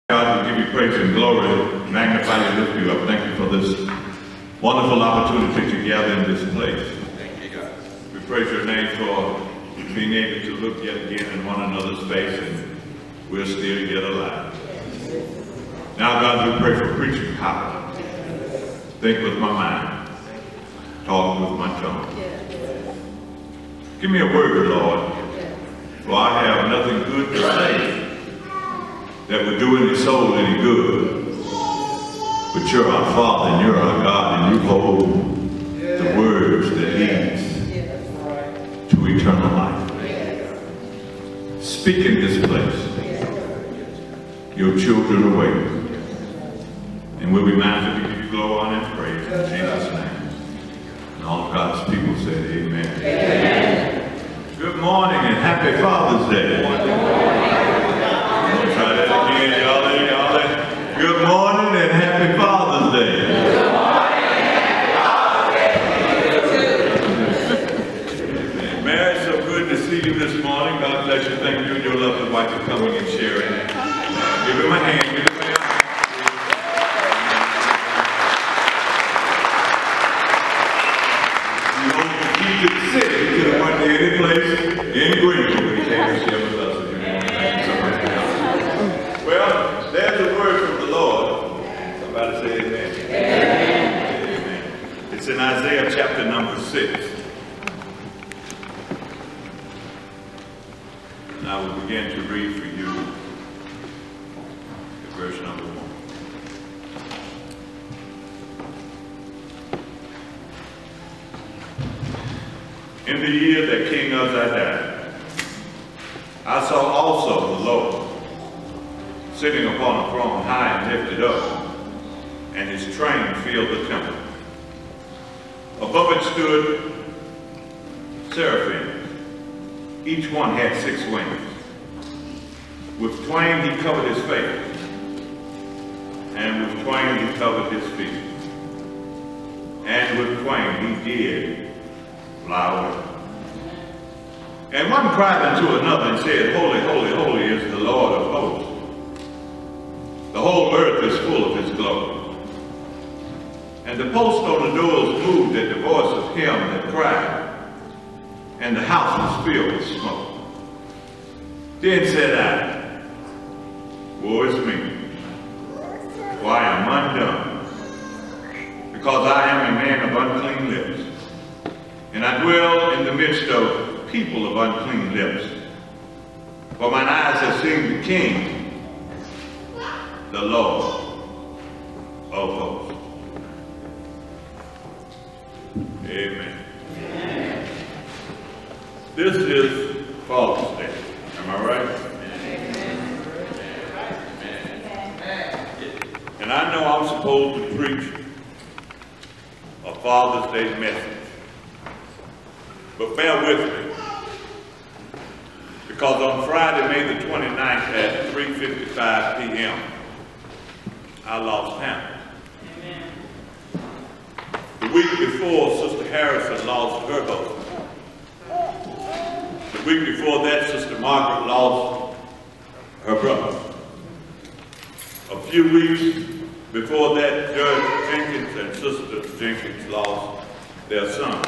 God, we give you praise and glory, magnify you, lift you up. Thank you for this wonderful opportunity to gather in this place. Thank you, God. We praise your name for being able to look yet again in one another's face, and we're still yet alive. Now, God, we pray for preaching power. Think with my mind, talk with my tongue. Give me a word, Lord, for I have nothing good to say that would do any soul any good. But you're our Father and you're our God, and you hold the words that leads to eternal life. Speak in this place. Your children awake. And we'll be mindful to give you glory, honor, and praise in Jesus' name. And all of God's people said amen. Amen. Good morning and happy Father's Day. Try that again, y'all. Good morning and happy Father's Day. Good morning and happy Man, it's so good to see you this morning. God bless you. Thank you and your lovely wife for coming and sharing. Give him a hand. Give him a hand. You hope you keep it sick. You could have went to any place in Greenville when he came to share with us. Thank you so much. Well, there's a word from the Lord. Somebody say amen. Amen. Amen. It's in Isaiah chapter number 6. And I will begin to read for you verse number 1. In the year that King Uzziah died, I saw also the Lord sitting upon a throne high and lifted up, and his train filled the temple. Above it stood seraphim. Each one had 6 wings. With twain he covered his face, and with twain he covered his feet, and with twain he did fly away. And one cried unto another and said, Holy, holy, holy is the Lord of hosts. The whole earth is full of his glory. And the posts on the doors moved at the voice of him that cried, and the house was filled with smoke. Then said I, Woe is me, for I am undone, because I am a man of unclean lips, and I dwell in the midst of people of unclean lips. For mine eyes have seen the King, the Lord of hosts. Amen. Amen. This is Father's Day. Am I right? Amen. And I know I'm supposed to preach a Father's Day message. But bear with me. Because on Friday, May the 29th at 3:55 p.m., I lost Hannah. Amen. The week before, Sister Harrison lost her husband. The week before that, Sister Margaret lost her brother. A few weeks before that, Judge Jenkins and Sister Jenkins lost their son.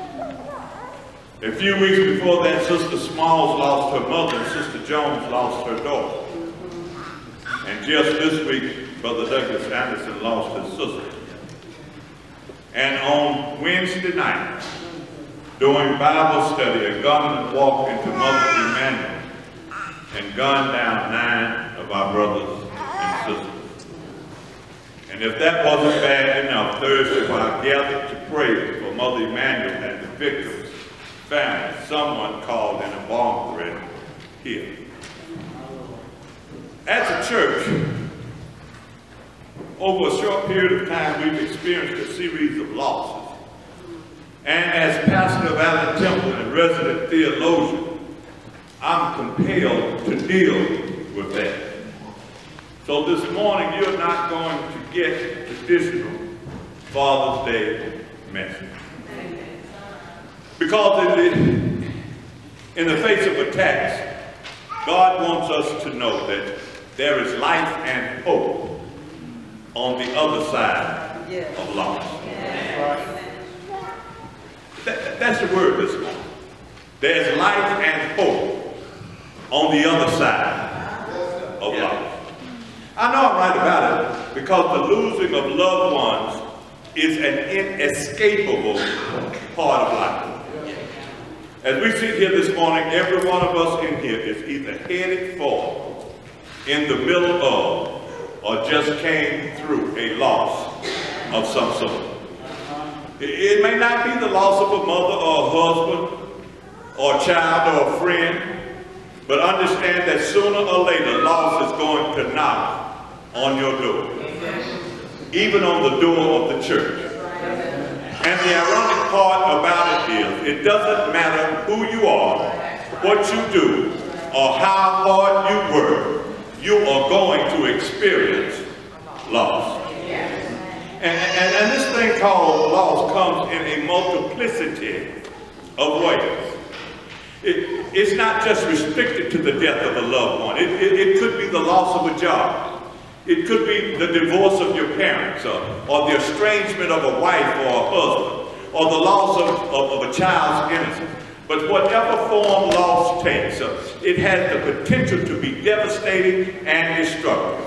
A few weeks before that, Sister Smalls lost her mother and Sister Jones lost her daughter. And just this week, Brother Douglas Anderson lost his sister. And on Wednesday night, during Bible study, a gunman walked into Mother Emanuel and gunned down 9 of our brothers and sisters. And if that wasn't bad enough, Thursday, while I gathered to pray for Mother Emanuel and the victims' family, someone called in a bomb threat here. As a church, over a short period of time, we've experienced a series of losses. And as pastor of Allen Temple and resident theologian, I'm compelled to deal with that. So this morning, you're not going to get a traditional Father's Day message. Because in the face of attacks, God wants us to know that there is life and hope on the other side of loss. That's the word this morning. There's life and hope on the other side of loss. I know I'm right about it because the losing of loved ones is an inescapable part of life. As we sit here this morning, every one of us in here is either headed for, in the middle of, or just came through a loss of some sort. It may not be the loss of a mother or a husband or a child or a friend, but understand that sooner or later loss is going to knock on your door, even on the door of the church. And the ironic part about it is, it doesn't matter who you are, what you do, or how hard you work, you are going to experience loss. And this thing called loss comes in a multiplicity of ways. It's not just restricted to the death of a loved one. It could be the loss of a job. It could be the divorce of your parents, or the estrangement of a wife or a husband, or the loss of a child's innocence. But whatever form loss takes, it has the potential to be devastating and destructive.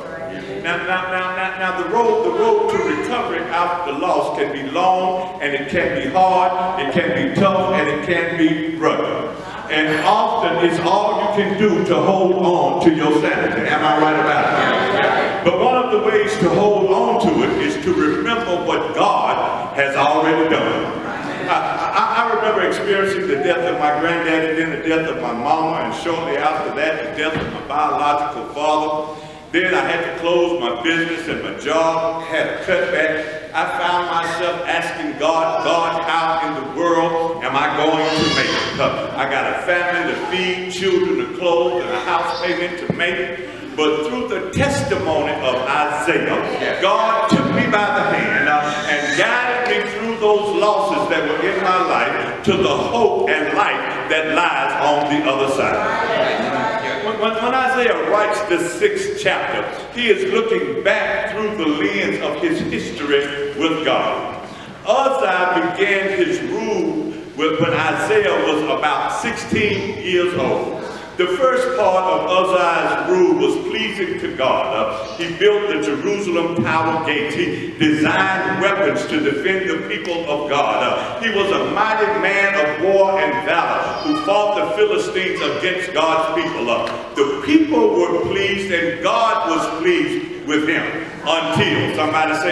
Now the road to recovery after loss can be long, and it can be hard, it can be tough, and it can be rugged. And often it's all you can do to hold on to your sanity. Am I right about it? But one of the ways to hold on to it is to remember what God has already done. I remember experiencing the death of my granddaddy, then the death of my mama, and shortly after that, the death of my biological father. Then I had to close my business and my job, had a cutback. I found myself asking God, how in the world am I going to make it? I got a family to feed, children to clothe, and a house payment to make. But through the testimony of Isaiah, God took me by the hand and guided me through those losses that were in my life to the hope and life that lies on the other side. When Isaiah writes the 6th chapter, he is looking back through the lens of his history with God. Uzziah began his rule when Isaiah was about 16 years old. The first part of Uzziah's rule was pleasing to God. He built the Jerusalem Tower Gates. He designed weapons to defend the people of God. He was a mighty man of war and valor who fought the Philistines against God's people. The people were pleased and God was pleased with him. Until, somebody say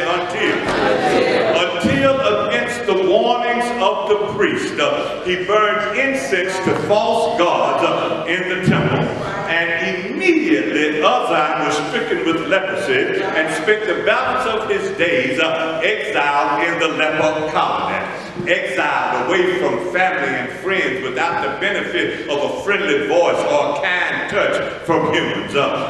until against the warnings of the priest, he burned incense to false gods in the temple. And immediately Uzziah was stricken with leprosy and spent the balance of his days exiled in the leper colony. Exiled away from family and friends without the benefit of a friendly voice or a kind touch from humans.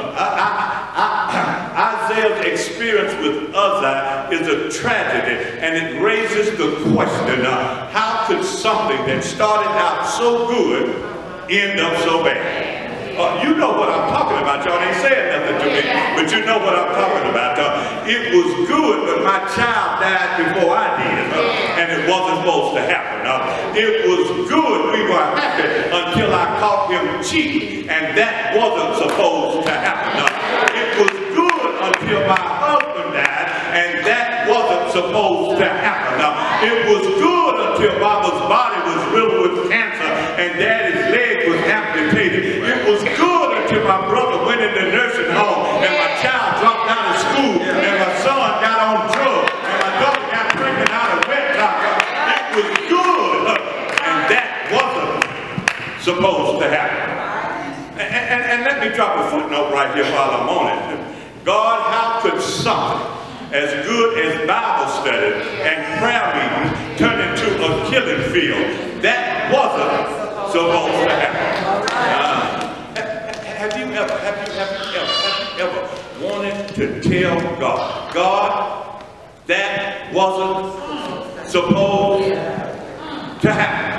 Isaiah's experience with Uzziah is a tragedy, and it raises the question, how could something that started out so good end up so bad? You know what I'm talking about. Y'all ain't saying nothing to me, but you know what I'm talking about. It was good, but my child died before I did, and it wasn't supposed to happen. It was good, we were happy, until I caught him cheating, and that wasn't supposed to happen. It was good until my husband died, and that wasn't supposed to happen. It was good until Mama's body was riddled with cancer, and Daddy's leg was amputated. It was good until my brother went in the nursing home, and my child dropped out of school, and my son got on drugs, and my daughter got pregnant out of wedlock. It was good, and that wasn't supposed to happen. And let me drop a footnote right here while I'm on it. God, how could something as good as Bible study and prayer meeting turn into a killing field? That wasn't supposed to happen. Have you ever wanted to tell God, God, that wasn't supposed to happen?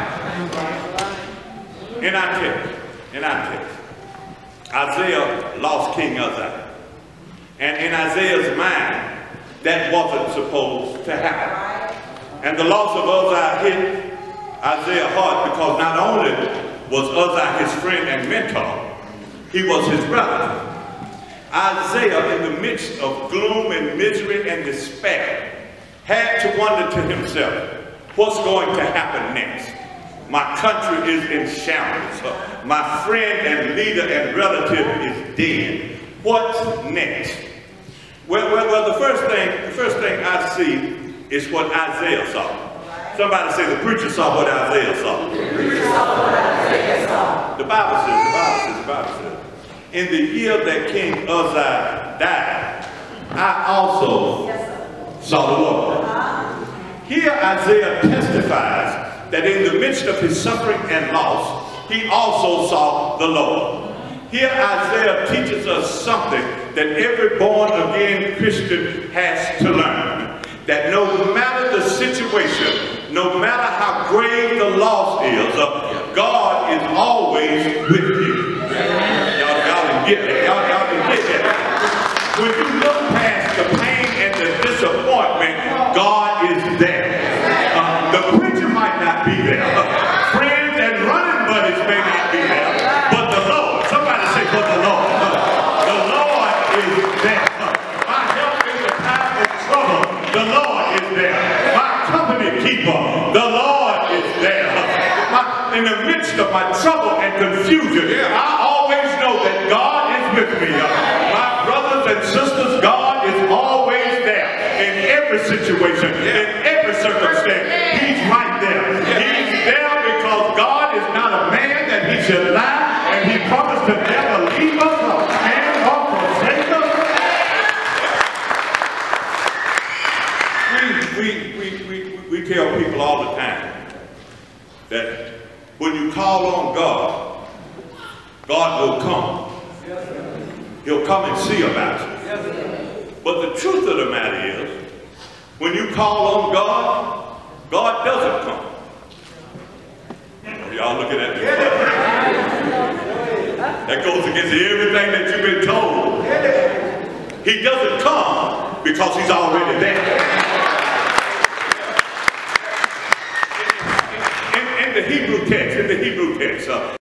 And I tell you, Isaiah lost King Uzziah. And in Isaiah's mind, that wasn't supposed to happen. And the loss of Uzziah hit Isaiah's heart because not only was Uzziah his friend and mentor, he was his brother. Isaiah, in the midst of gloom and misery and despair, had to wonder to himself, what's going to happen next? My country is in shambles. My friend and leader and relative is dead. What's next? Well, the first thing I see is what Isaiah saw. Somebody say the preacher saw what Isaiah saw. The preacher saw what Isaiah saw. The Bible says, in the year that King Uzziah died, I also saw the Lord. Here Isaiah testifies that in the midst of his suffering and loss, he also saw the Lord. Here Isaiah teaches us something that every born-again Christian has to learn. That no matter the situation, no matter how grave the loss is, God is always with you. Y'all can get that. Y'all can get that. When you look past the pain and the disappointment, God is there. The preacher might not be there. Friends and running buddies may not be there. But the Lord, somebody say, but the Lord. The Lord is there. My help in the time of trouble, the Lord is there. My company keeper, the Lord is there. In the midst of my trouble and confusion, I always know that God is with me. My brothers and sisters, God is always there in every situation, in every circumstance. He's right there. He's there because God is not a man that he should lie, and he promised to never leave us and or forsake us. We tell people all the time that when you call on God, God will come. He'll come and see about you. But the truth of the matter is, when you call on God, God doesn't come. Y'all looking at me. That goes against everything that you've been told. He doesn't come because he's already there. In the Hebrew text,